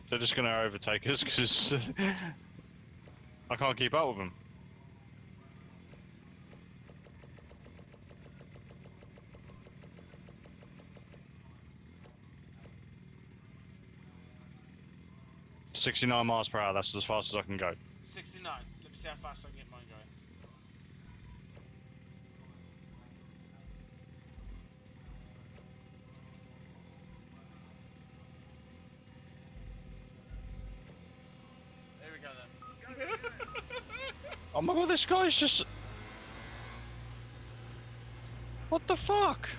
They're just gonna overtake us because I can't keep up with them. "69 miles per hour, that's as fast as I can go." 69. Let me see how fast I can get mine going. There we go then. Oh my god, this guy's just... What the fuck?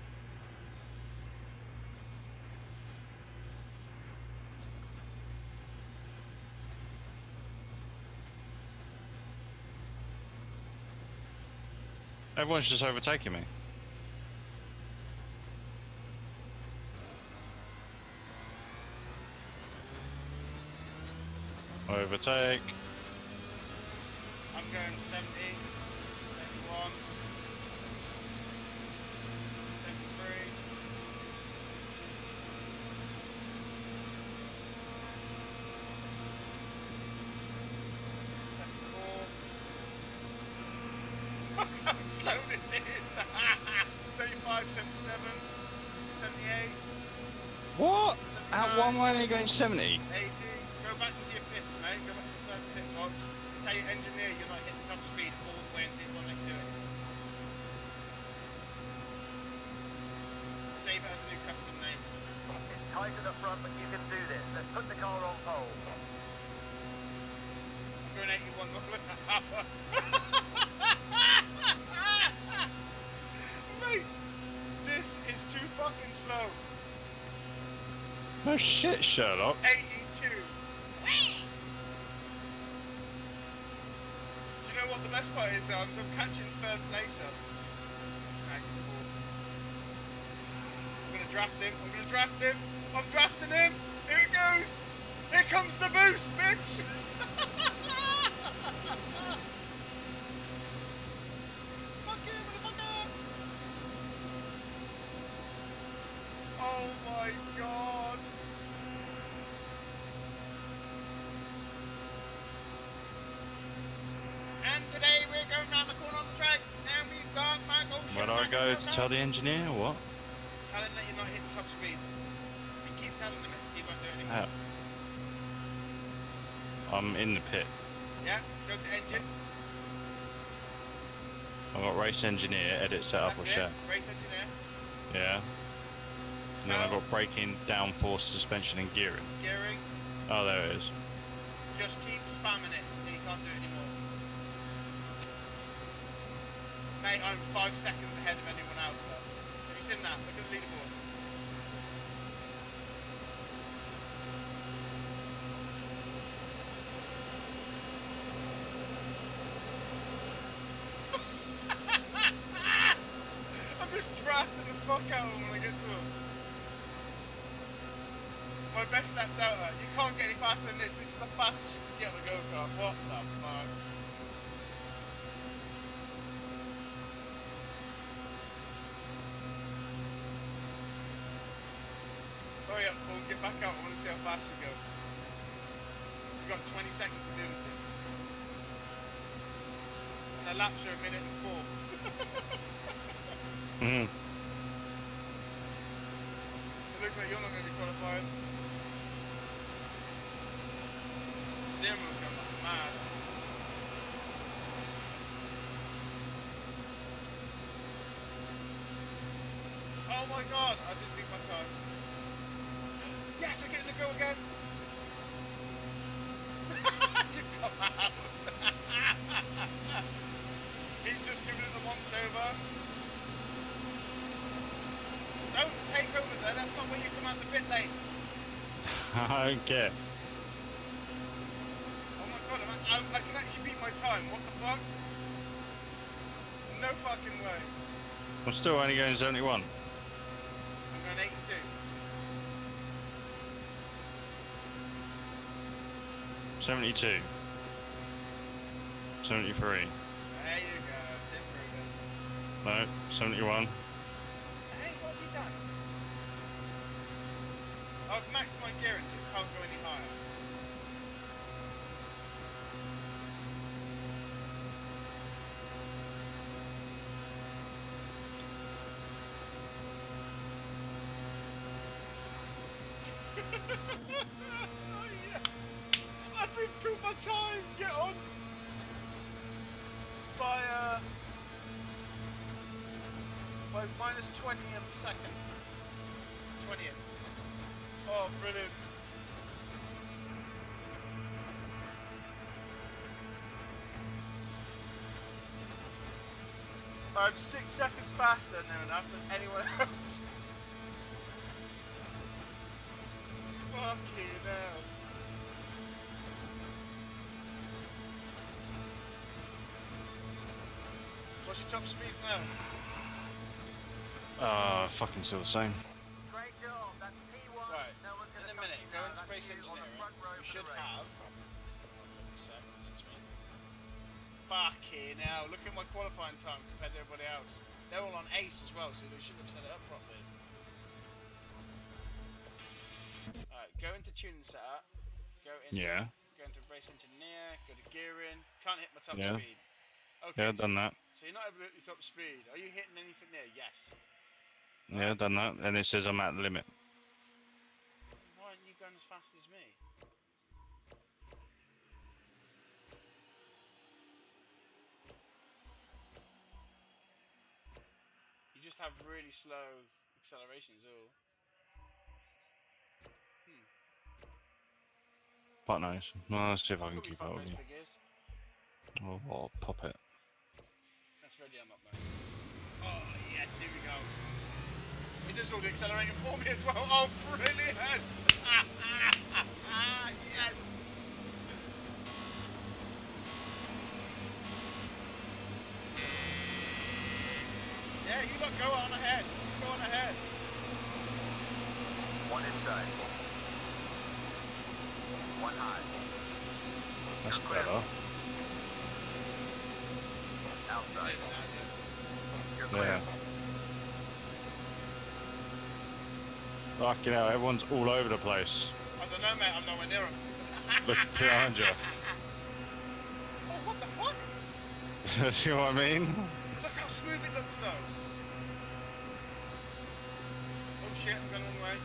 Everyone's just overtaking me. Overtake. I'm going 70, 71, 73. Slow this is! 75, 77, 78. What? 79, At one way they're going 70? 80. Go back into your fits, mate. Go back into that pit box. Tell your engineer you're not hitting top speed all the way until you want to do it. Save it as new custom names. It's tight at the front, but you can do this. Let's put the car on pole. I'm going 81 miles an hour. Mate, this is too fucking slow. No shit, Sherlock. 82. Do you know what the best part is? I'm catching third place up. Nice. I'm gonna draft him. I'm gonna draft him. I'm drafting him. Here it goes. Here comes the boost, bitch. Fuck you, motherfucker. Oh my god. And today we're going round the corner on the track, and we've got Michael. Where do I go to tell the engineer or what? Tell him that you're not hitting top speed. You keep telling him it, he won't do anything. I'm in the pit. Yeah, go to engine. I've got race engineer, edit setup or That's share. it. Race engineer. Yeah. And then I've got braking, downforce, suspension and gearing. Gearing. Oh, there it is. Just keep spamming it until you can't do it anymore. Mate, I'm 5 seconds ahead of anyone else though. Have you seen that? Look at the leaderboard. I'm just drafting the fuck out of them when I get to them. My best lap delta. You can't get any faster than this. This is the fastest you can get on a go-kart. What the fuck? Hurry up, Paul. Get back out. I want to see how fast you go. You've got 20 seconds to do this thing. And the laps are 1 minute and 4. Mm. It looks like you're not going to be qualified. Steering wheel's going like mad. Oh my god, I didn't beat my time. Yes, I'm getting to go again. You come out. He's just giving it the once over. Don't take over there, that's not where you come out the pit lane. I don't care. Oh my god, I can actually beat my time, what the fuck? No fucking way. I'm still only going 71. I'm going 82. 72. 73. There you go, it's improving. No, 71. Hey, what have you done? I've maxed my gearing so it can't go any higher. Oh, yeah. I've improved my time. Get on. By minus 20 a second. 20th. Oh, brilliant. I'm 6 seconds faster now than anyone else. Fucking hell. What's your top speed now? Fucking still the same. Great job. That's P1. Right. No one's In gonna a minute, touch you go now. into That's base you on the engineering. front row You for should the race. have. Fucking hell, look at my qualifying time compared to everybody else. They're all on ace as well, so they shouldn't have set it up properly. Alright, go into tuning setup. Go into race engineer, go to gearing. Can't hit my top Yeah. speed. Okay, Yeah, done that. so you're not able to hit your top speed. Are you hitting anything there? Yes. Yeah, done that. And it says I'm at the limit. Why aren't you going as fast as me? You just have really slow accelerations, all. Fuck knows. Well, let's see if I can Probably keep fuck up those with you. figures. Oh, I'll pop it. That's ready, I'm up, mate. Oh, yes, here we go. It does all the accelerating for me as well. Oh, brilliant! Yes! Yeah, you lot go on ahead. Go on ahead. One inside. One high. That's You're clear. better. Outside. You're clear. Yeah. Fucking hell, everyone's all over the place. I don't know, mate. I'm nowhere near him. Look behind you. Oh, what the fuck? See what I mean? Look how smooth it looks, though. Oh shit, I'm going the wrong way.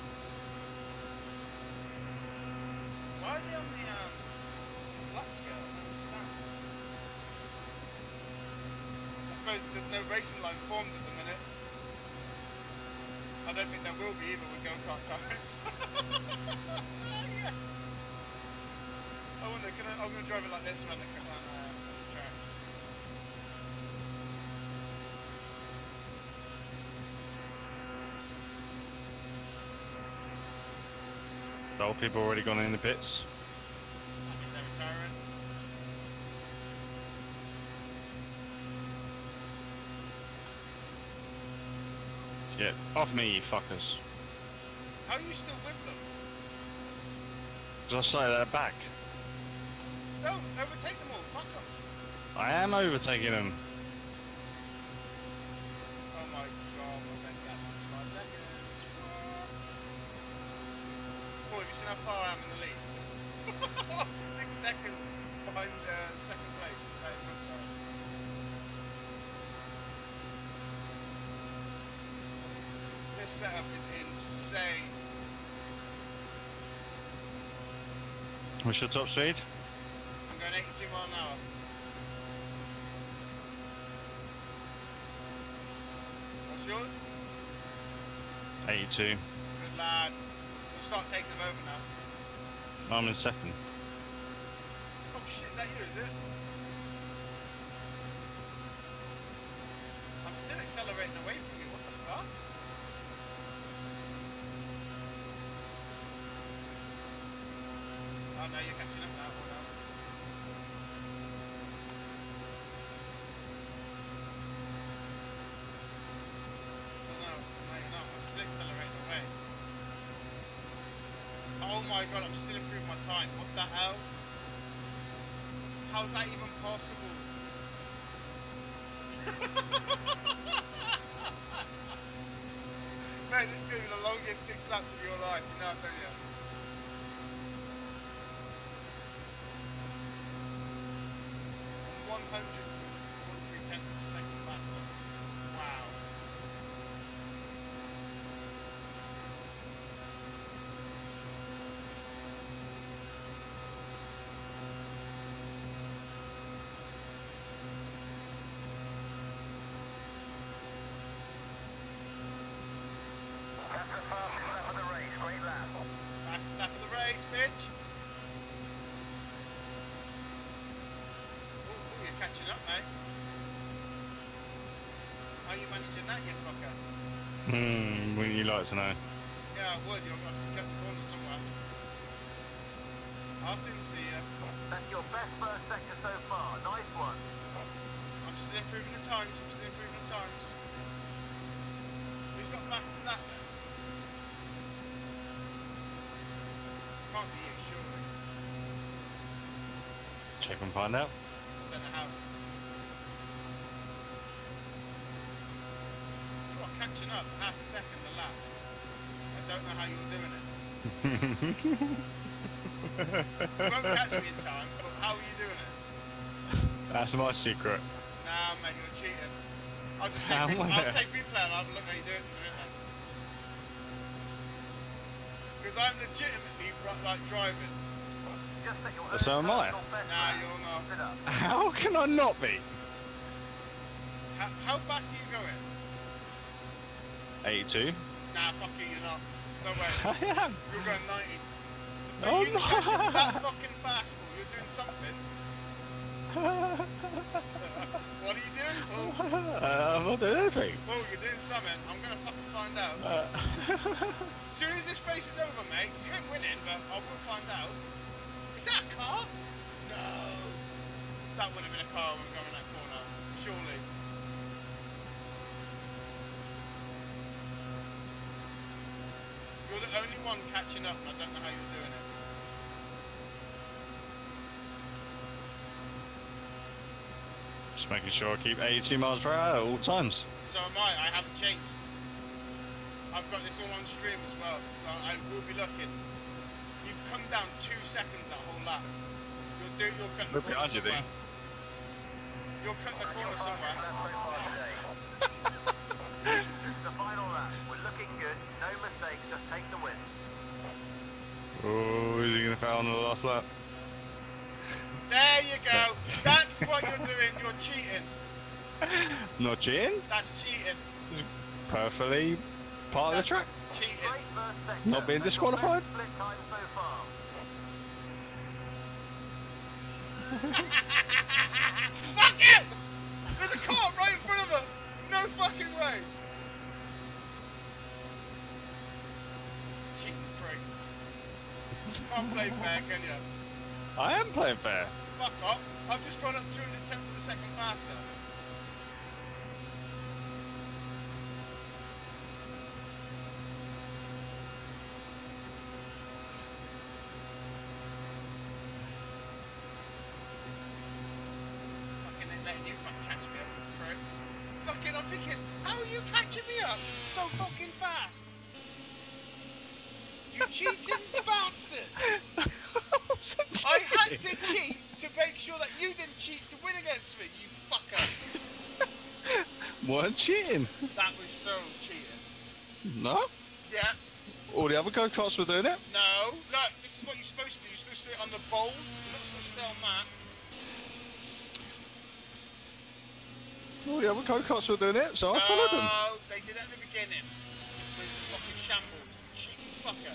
Why are they on the flat scale? I don't understand. I suppose there's no racing line formed at the minute. I don't think there will be either with go-kart tires. Yeah. I wonder, I'm going to drive it like this around the track. The old people already gone in the pits. I think they're retiring. Get off me, you fuckers. How are you still with them? Because I started at the back. Don't overtake them all. Fuck them. I am overtaking them. Oh my god, I messed that one 5 seconds. Boy, have you seen how far I am in the lead? 6 seconds behind second place. Sorry. This setup is insane. What's your top speed? I'm going 82 miles an hour. What's yours? 82. Good lad. We'll start taking them over now. I'm in second. Oh shit, is that you, is it? I'm still accelerating away from you, what the fuck? Oh no, you're catching up now, hold on. No, you're not. I'm still accelerating away. Oh my god, I'm still improving my time. What the hell? How's that even possible? Man, this is going to be the longest 6 laps of your life, you know, don't you? I'm 143 tenths of a second faster. Wow. bitch. Oh, you're catching up, mate. How are you managing that, you fucker? Wouldn't you like to know? Yeah, I would. You've got to cut the corner somewhere. I'll soon see you. That's your best first sector so far. Nice one. I'm still improving the times. Who's got faster than that then? Can't be you, surely. Check and find out. Don't know how. You are catching up half a second a lap. I don't know how you're doing it. You won't catch me in time, but how are you doing it? That's my secret. Nah, mate, you're cheating. I'll just How take am I? I'll take replay and I'll have a look how you do it in a minute. Because I'm legitimately like driving. Just set your So am I. personal best Nah, lap. you're not. Sit up. How can I not be? How fast are you going? 82. Nah, fuck you, you're not. No way. I am. You're going 90. Oh, You're catching that fucking fast, Paul. You're doing something. What are you doing, Paul? I'm not doing anything. Paul, you're doing something. I'm gonna fucking find out. As soon as this race is over, mate, you ain't winning, but I will find out. Is that a car? No. That would have been a car when we were going that corner. Surely. You're the only one catching up, and I don't know how you're doing it. Just making sure I keep 82 miles per hour at all times. So am I. I haven't changed. I've got this all on stream as well, so I will be looking. You've come down 2 seconds that whole lap. You'll cut the We're behind corner you, somewhere. You'll cut the corner somewhere. This is the final lap. We're looking good. No mistakes. Just take the win. Oh, is he going to fail on the last lap? There you go. That's what you're doing. You're cheating. Not cheating. That's cheating. Perfectly part of the track. Cheating. Great first sector. Not being That's your disqualified. best split time so far. Fuck it! There's a car right in front of us. No fucking way. Cheating prick. Can't play fair, can you? I am playing fair. Fuck off. I've just gone up 200 tenths of a second faster. Fucking ain't letting you fucking catch me up, prick. Fucking, I'm thinking, how are you catching me up so fucking fast? You cheating bastard! I had to cheat to make sure that you didn't cheat to win against me, you fucker. Weren't cheating. That was so cheating. No? Yeah. All the other go-karts were doing it. No. Look, this is what you're supposed to do. You're supposed to do it on the bowl. You're not supposed to stay on that. All the other go-karts were doing it, so I followed them. No, they did it at the beginning. With fucking shambles. Cheating fucker.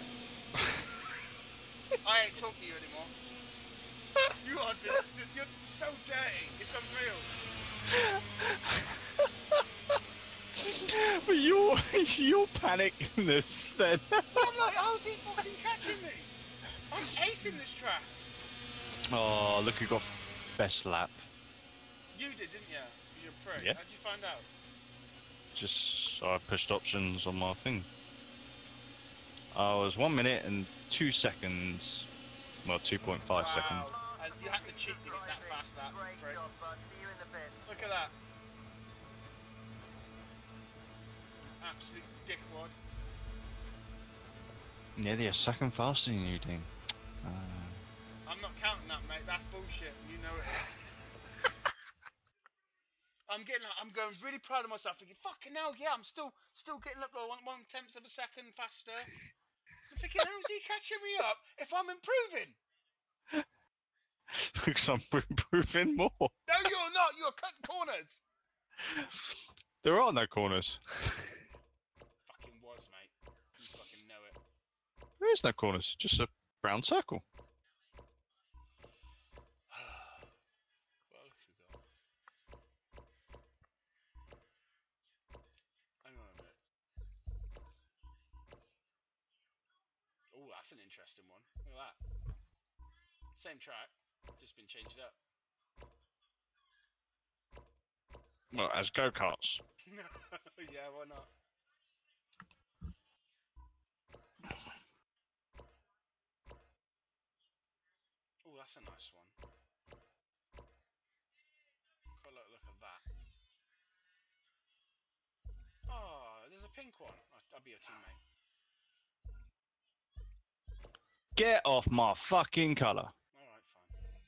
I ain't talking to you anymore. You are you're so dirty. It's unreal. But you're panicking this then. I'm like, how's he fucking catching me? I'm acing this track. Oh, look who got best lap. You did, didn't you? You're a prick. Yeah. How'd you find out? Just I pushed options on my thing. I was 1 minute and 2 seconds. Well, 2.5 seconds. And you had to cheat to get that fast lap, Great prick. job, bud. See you in the pit. Look at that. Absolute dickwad. Nearly a second faster than you, Dean. I'm not counting that, mate. That's bullshit. You know it. I'm going really proud of myself. Thinking, fucking hell, yeah, I'm still getting up to 1/10 of a second faster. I'm thinking, how's he catching me up if I'm improving? Because I'm improving more. No, you're not. You're cutting corners. There are no corners. Fucking was, mate. You fucking know it. There is no corners. Just a brown circle. What else we got? Hang on a minute. Oh, that's an interesting one. Look at that. Same track, just been changed up. Well, as go-karts. Yeah, why not? Oh, that's a nice one. Quite like the look of that. Oh, there's a pink one. I'll be your teammate. Get off my fucking colour. Alright, fine.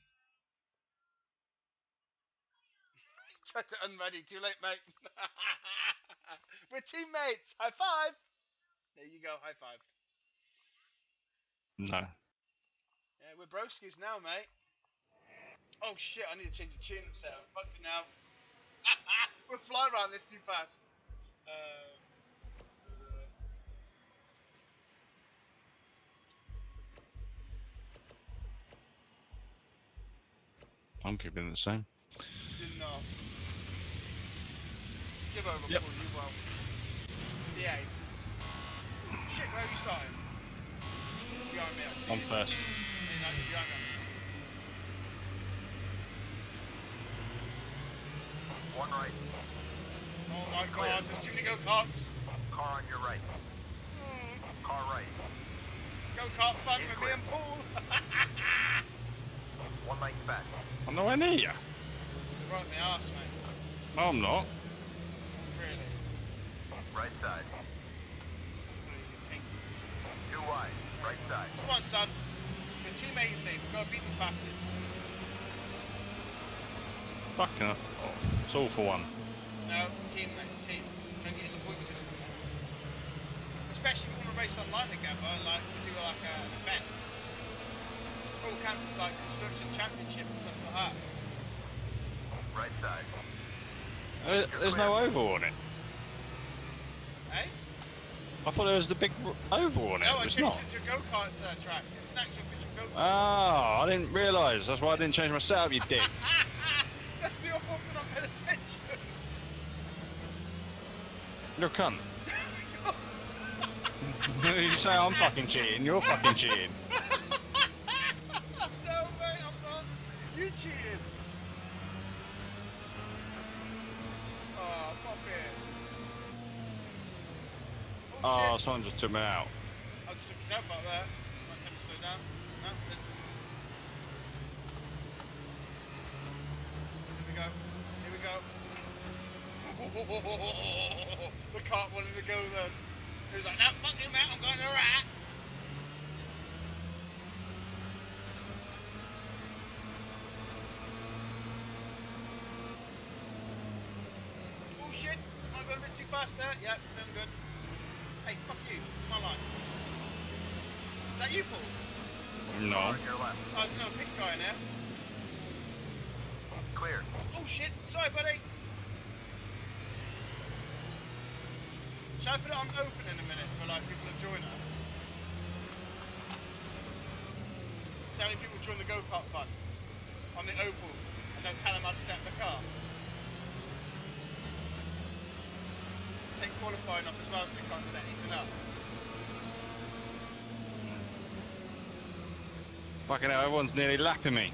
Tried to unready, too late, mate. We're teammates! High five! There you go, high five. No. Yeah, we're broskies now, mate. Oh shit, I need to change the tune sound. Fucking now. We'll fly around this too fast. I'm keeping it the same. Did not. Give over, Yep. Paul, you well. Yeah. Shit, where are you starting? Behind me, I see I'm you. first. Yeah, no, you're behind me. One right. Oh my god, there's too many go-karts. Car on your right. Car right. Go-kart fun with me and Paul. 1 lane back. I'm nowhere near you. Right in the arse, mate. No, I'm not. Really. Right side. Thank you. 2 wide. Right side. Come on, son. We're teammating things. We've got to beat these bastards. Fucking hell. Oh, it's all for one. No, team, mate. Team. Don't get in the point system. Especially if we want to race online together, like we do like an event. All counts as like construction championship and stuff like that. Right side. There's no oval on it. Eh? I thought there was the big oval on it. No, I It's changed not. it to a go-kart track. It's an actual official go-kart. Ah, I didn't realise. That's why I didn't change my setup, you dick. That's your fault for not paying attention. You're a cunt. You say I'm fucking cheating, you're fucking cheating. No, mate, I'm not. You cheated. Oh, pop it. Oh, shit. someone just took me out. I just took yourself out there. Might tell me to slow down. No, didn't. Here we go. Here we go. The cart wanted to go then. He was like, no, fuck you, mate, I'm going to the rat. Oh shit, am I going a bit too fast there? Yeah, doing good. Hey, fuck you, it's my line. Is that you, Paul? No. On your left. Oh, there's another pink guy in there. Clear. Oh shit, sorry buddy. Shall I put it on open in a minute for like people to join us? See how many people join the go-kart fun on the oval and then tell them how to set the car. Take qualifying off as well so they can't set anything up. Fucking hell, everyone's nearly lapping me.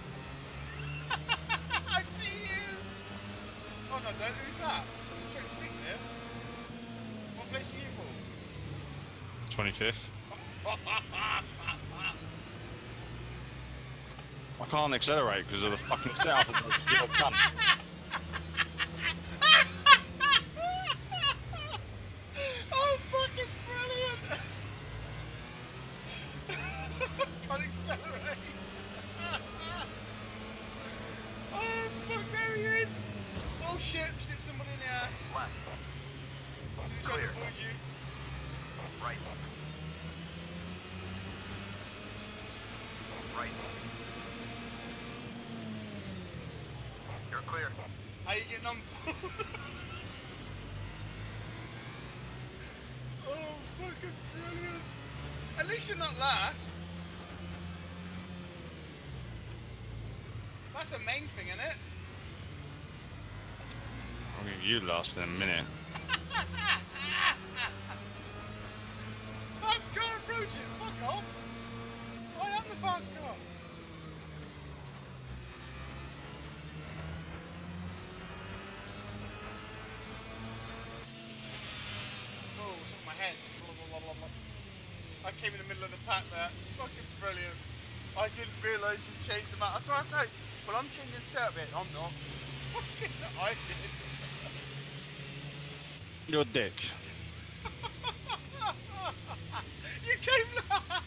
I see you! Oh no, don't, who's that? It's 26 here. What place are you for? 25th. I can't accelerate because of the fucking setup of the little cunt. Oh, fucking brilliant! Can't accelerate! Oh, fuck, there he is! Oh shit, just hit somebody in the ass. Left. Who's trying to Clear. avoid you? Right. Right. You're clear. How you getting on? Oh, fucking brilliant! At least you're not last. That's the main thing, isn't it? I'll give you last in a minute. Fast car approaching. Fuck off. I am the fast car. Oh, it's on my head. Blah, blah, blah, blah, blah. I came in the middle of the pack there. Fucking brilliant. I didn't realise you changed the map. That's what I said. Well, I'm changing the setup bit. I'm not. Fucking I did. You're a dick. You came last.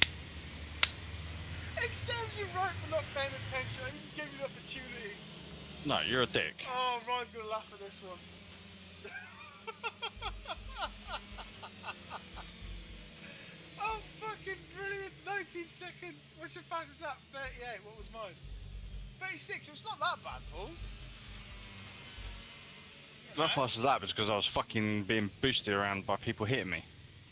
It serves you right for not paying attention. I didn't give you the opportunity. No, you're a dick. Oh, Ryan's gonna laugh at this one. Oh, fucking brilliant. 19 seconds. What's your fastest lap? 38. What was mine? 36. It's not that bad, Paul. That fast as that was because I was fucking being boosted around by people hitting me.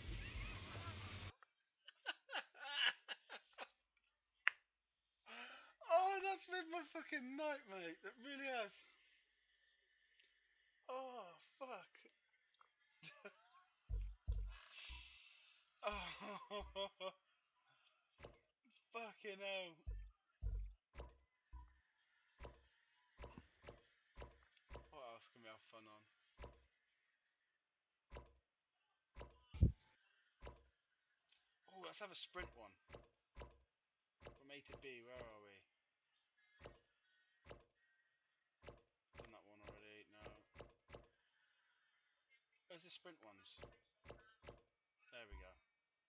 Oh, that's made my fucking night, mate. It really has. Oh, fuck. Oh, fucking hell. What else can we have fun on? Oh, let's have a sprint one. From A to B, where are we? Done that one already, no. Where's the sprint ones? There we go.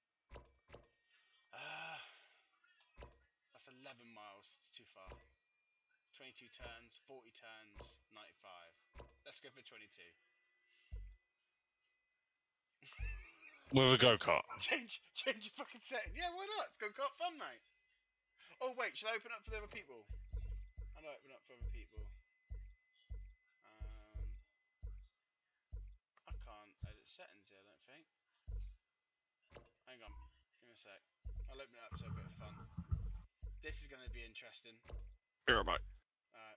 That's 11 miles, it's too far. 22 turns, 40 turns, 95. Let's go for 22. With a go-kart. Change your fucking setting. Yeah, why not? It's go-kart fun, mate. Oh wait, should I open up for the other people? How do I open up for other people? I can't edit settings here, I don't think. Hang on, give me a sec. I'll open it up so a bit of fun. This is going to be interesting. Here, mate. Alright.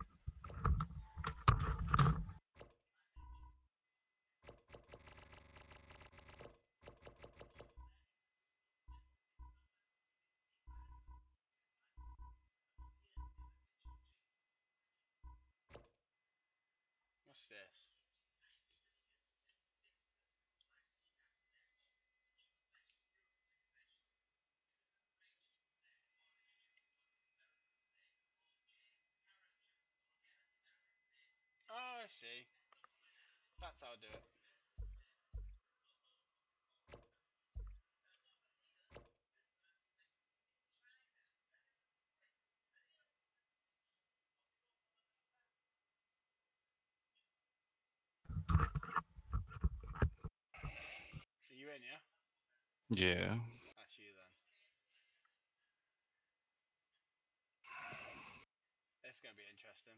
What's this? Oh, I see. That's how I do it. Are you in, yeah? Yeah. That's you then. It's going to be interesting.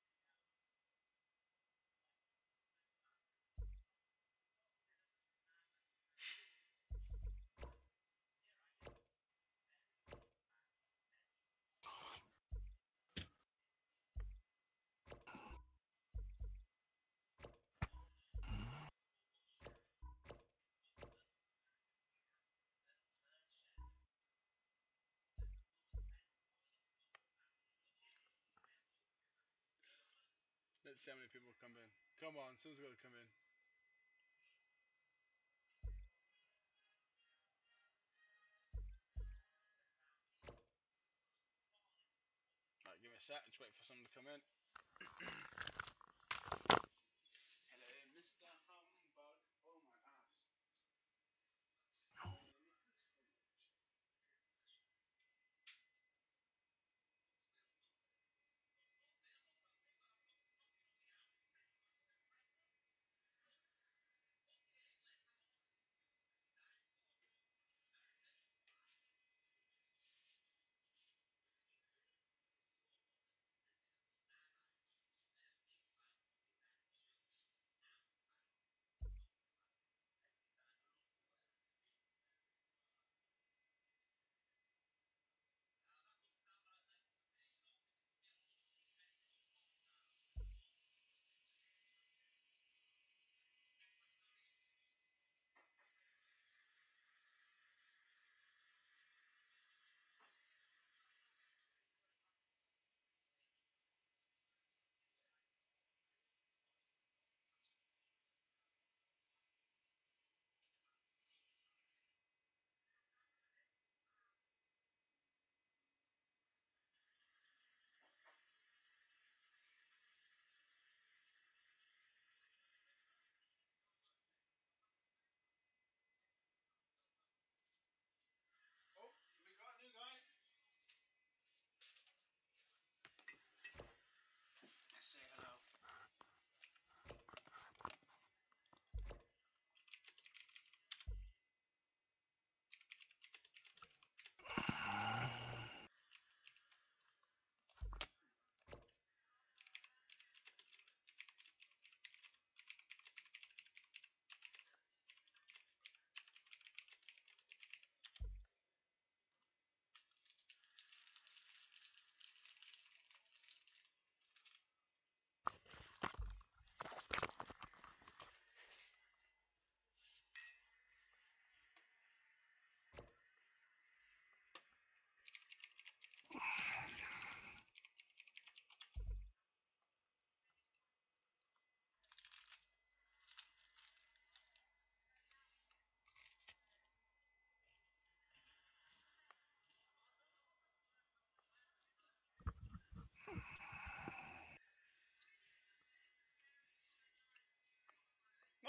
Let's see how many people come in. Come on, someone's got to come in. Right, give me a sec. Just wait for someone to come in. Hello, Mr. Humbug. Oh my ass.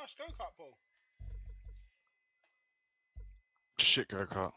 Nice go-kart, Paul. Shit go-kart.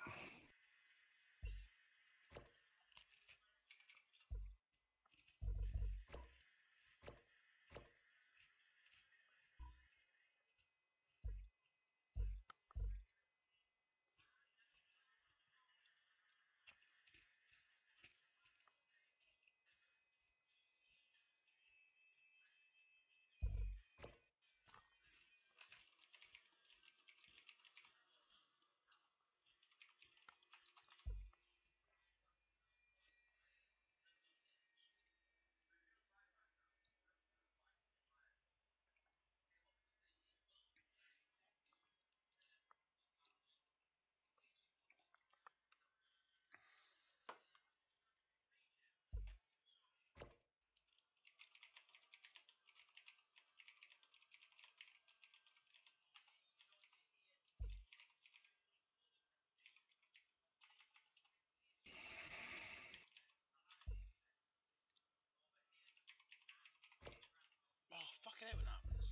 Oh, fucking hell, when that happens.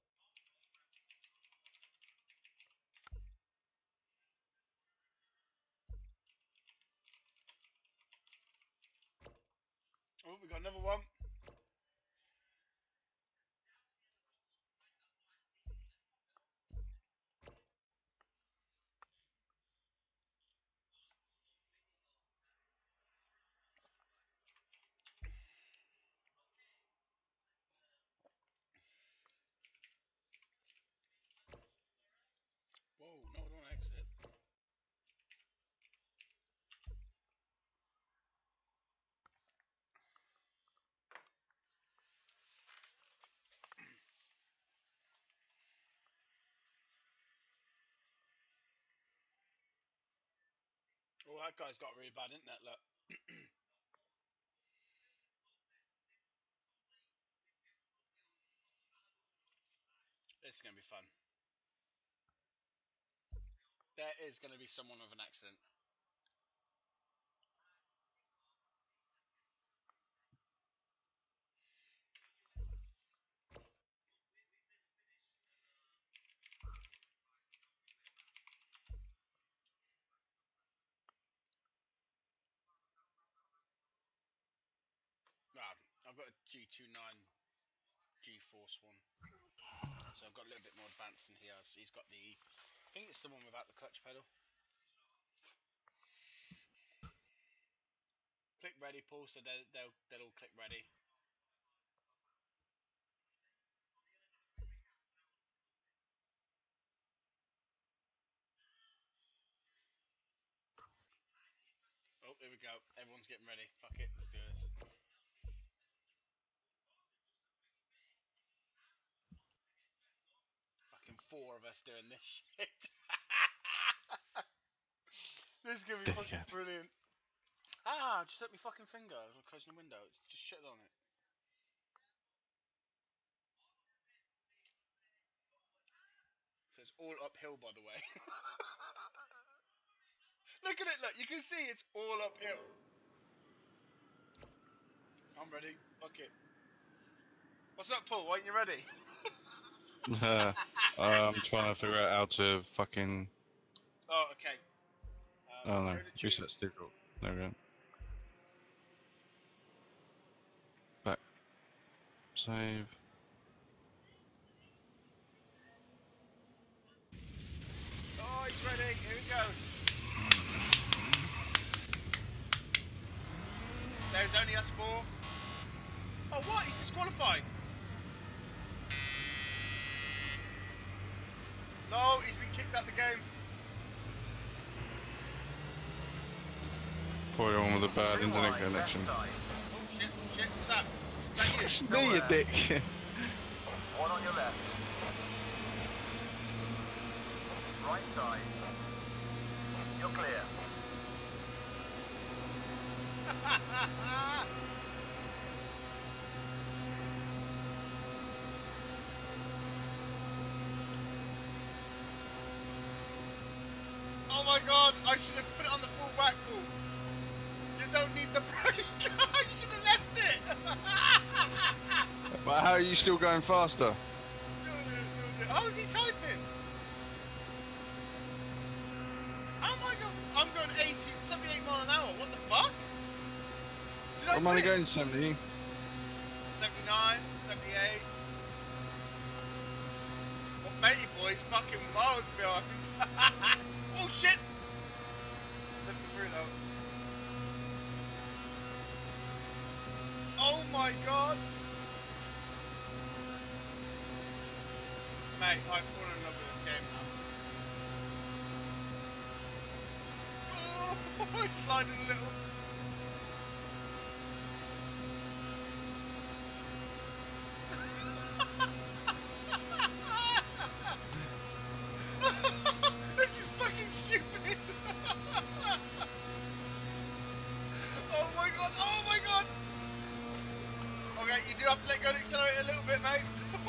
Oh, we got another one. Whoa, no, I don't exit. Oh, that guy's got really bad internet, look. It's going to be fun. There is going to be someone with an accident. Ah, I've got a G29 G-Force one. So I've got a little bit more advanced than he has. He's got the... I think it's the one without the clutch pedal. Click ready, Paul, so they'll all click ready. Oh, here we go. Everyone's getting ready. Fuck it, let's do this. Fucking 4 of us doing this shit. This is gonna be fucking brilliant. Ah, just let me fucking finger. I was closing the window. Just shut on it. So it's all uphill, by the way. Look at it, look. You can see it's all uphill. I'm ready. Fuck it. What's up, Paul? Why ain't you ready? I'm trying to figure out how to fucking... Oh, okay. Oh no, reset sticker. There we go. Back. Save. Oh, he's ready. Here he goes. There's only us 4. Oh, what? He's disqualified. No, he's been kicked out the game. Probably one with a bad internet connection. Oh, shit, what's that? Is that you? It's me, you dick. One on your left. Right side. You're clear. Oh my god, I should have put it on the full back wall. You don't need the brake. I should have left it. But how are you still going faster? I How is he typing? How am I going? I'm going 80, 78 mile an hour. What the fuck? Did I I'm only quit? going 70. 79, 78. Well, matey boys, fucking miles behind. Oh shit! Lifting through though. Oh my god! Mate, I've fallen in love with this game now. Oh, it's sliding a little. This is fucking stupid! Oh my god, oh my god! Okay, you do have to let go of the accelerator a little bit, mate.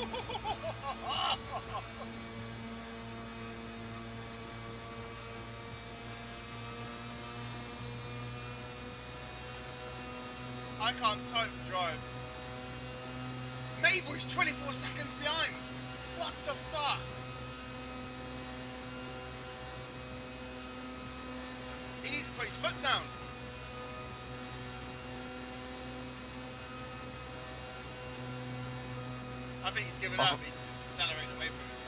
I can't type and drive. Mabel's 24 seconds behind. What the fuck? He needs to put his foot down. I think he's given up. He's accelerating away from it.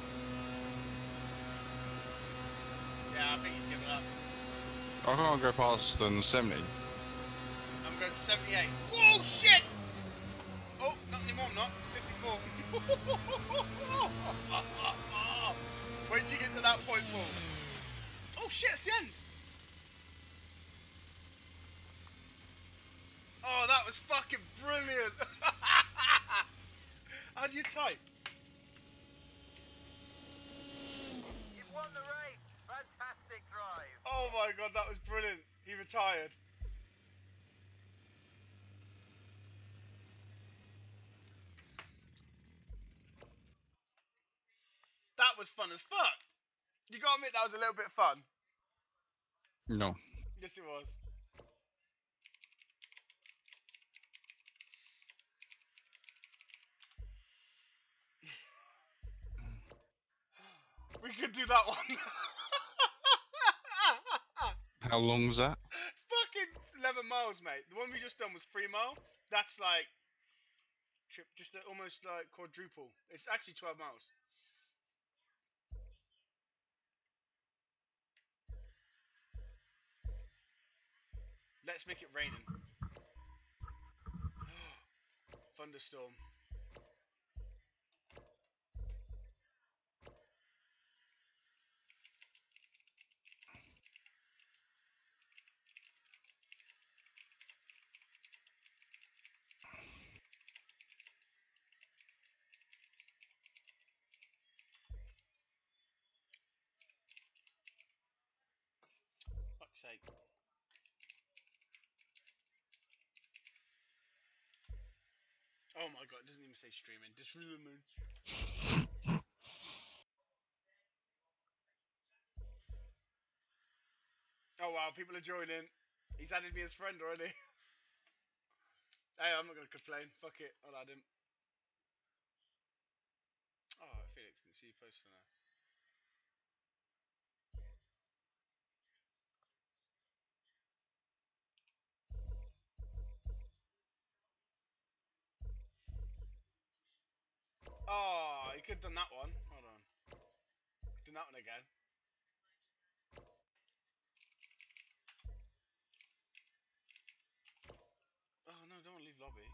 Yeah, I think he's given up. I can't go faster than 70. I'm going 78. Oh shit! Oh, not anymore, I'm not. 54. Wait till you get to that point, Paul. Oh shit, it's the end. Oh, that was fucking brilliant. How do you type? You've won the race. Fantastic drive. Oh my god, that was brilliant. He retired. That was fun as fuck. You gotta admit that was a little bit fun. No. Yes, it was. We could do that one. How long's that? Fucking 11 miles, mate. The one we just done was 3 mile. That's like just almost like quadruple. It's actually 12 miles. Let's make it raining. Thunderstorm. Fuck's sake. Oh my god, it doesn't even say streaming. Just streaming. Oh wow, people are joining. He's added me as friend already. Hey, I'm not gonna complain. Fuck it, I'll add him. Oh, Felix can see you post for now. Oh, you could have done that one. Hold on. Done that one again. Oh no, don't leave lobby.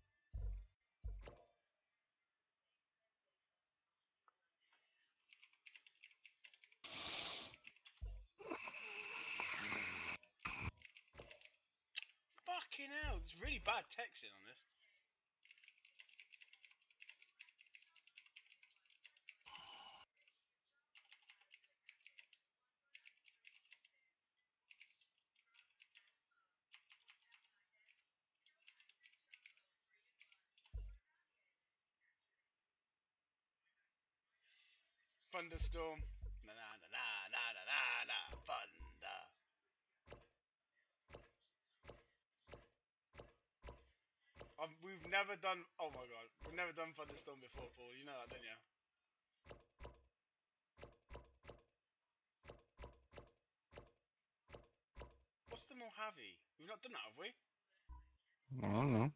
Fucking hell, there's really bad texting on this. Thunderstorm. Na na na na na na na na. Thunder. We've never done. Oh my god, we've never done Thunderstorm before, Paul. You know that, don't you? have he? We've not done that, have we? I don't know.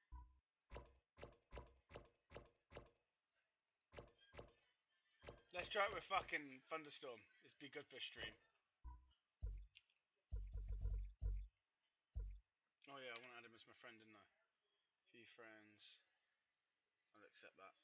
Let's try it with fucking Thunderstorm. It'd be good for a stream. Oh yeah, I want to add him as my friend, didn't I? Few friends. I'll accept that.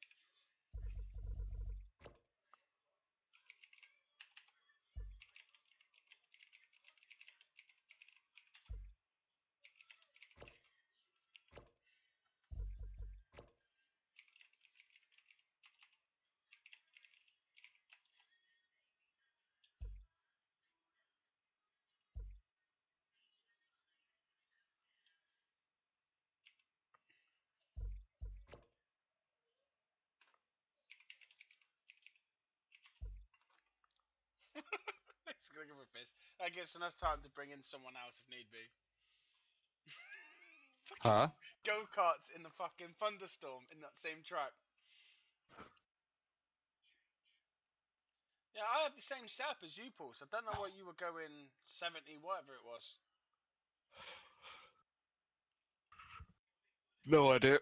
It's gonna give her a piss. That gives enough time to bring in someone else if need be. Huh? Go-karts in the fucking Thunderstorm in that same track. Yeah, I have the same setup as you, Paul, so I don't know why you were going 70, whatever it was. No idea.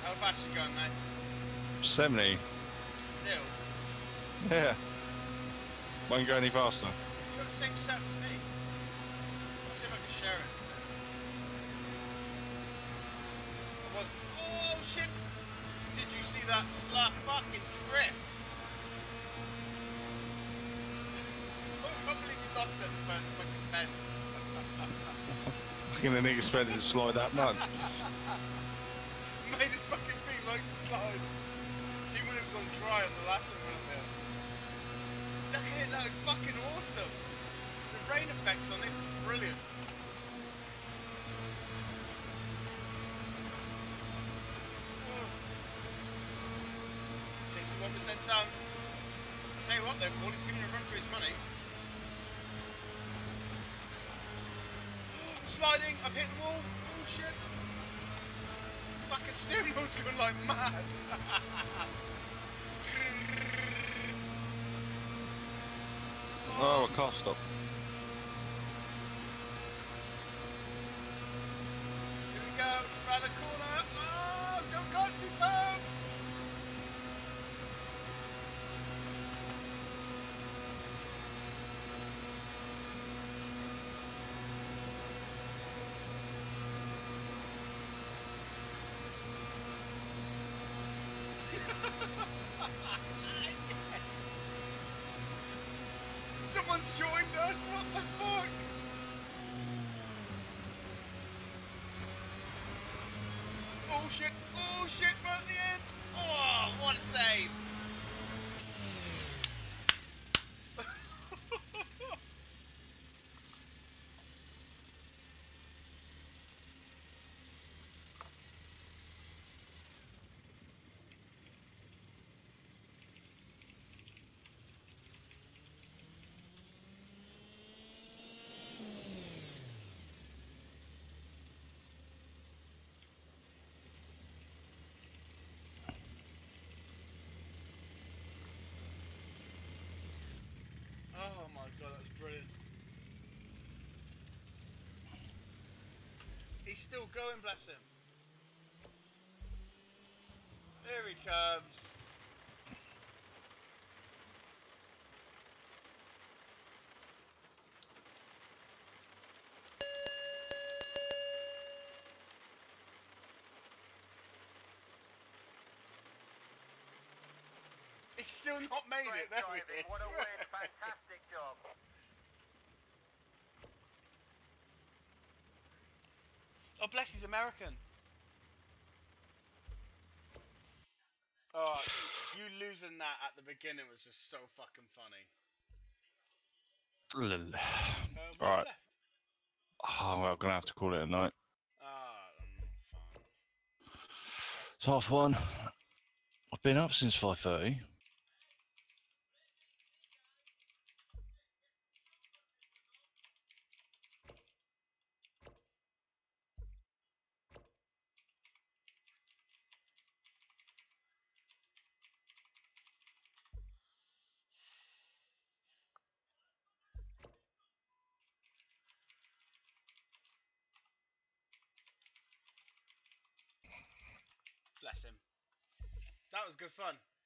How fast you going, mate? 70. Still. Yeah. Won't go any faster. You've got the same set as me. Let's see if I can share it. I was. Oh shit! Did you see that fucking drift? I can't believe you lost it the first fucking bend. Fucking the nigga expected to slide that much. Made his fucking feet like to slide. Even when it was on dry on the last one, wasn't it? Look at it, that looks fucking awesome. The rain effects on this is brilliant. Oh. 61% done. Tell you what though, Paul, he's giving you a run for his money. Sliding, I've hit the wall. Oh shit. Fucking steering wheel's going like mad. Oh, a car stop. Here we go, round the corner. Oh, don't go too fast. Someone's joined us, what the fuck? Oh shit, we're at the end! Oh, what a save! Oh my god, that was brilliant. He's still going, bless him. Here he comes. He's still not made it, there he is. What a win, fantastic job. Oh bless, he's American. Oh, you losing that at the beginning was just so fucking funny. Where Right. left? Oh, well, I'm gonna have to call it a night. Ah, fine. It's 1:30. I've been up since 5:30. Bless him. That was good fun.